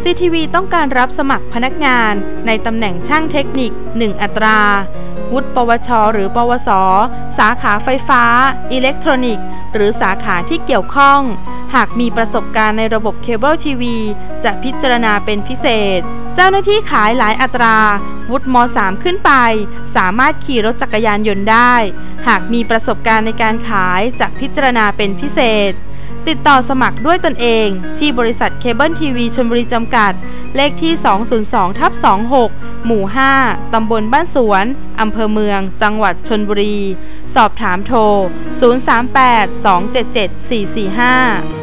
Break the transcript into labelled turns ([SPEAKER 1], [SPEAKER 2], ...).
[SPEAKER 1] CTV ต้องการรับสมัครพนักงานในตำแหน่งช่างเทคนิค 1 อัตราวุฒิปวชหรือปวสสาขาไฟฟ้าอิเล็กทรอนิกส์หรือสาขาที่เกี่ยวข้องหากมีประสบการณ์ในระบบเคเบิลทีวีจะพิจารณาเป็นพิเศษเจ้าหน้าที่ขายหลายอัตราวุฒิม.3 ขึ้นไปสามารถขี่รถจักรยานยนต์ได้หากมีประสบการณ์ในการขายจะพิจารณาเป็นพิเศษติดต่อสมัครด้วยตนเองที่บริษัทเคเบิลทีวีชลบุรีจำกัดเลขที่ 202/26 หมู่ 5 ตำบลบ้านสวนอำเภอเมืองจังหวัดชลบุรีสอบถามโทร 038 277 445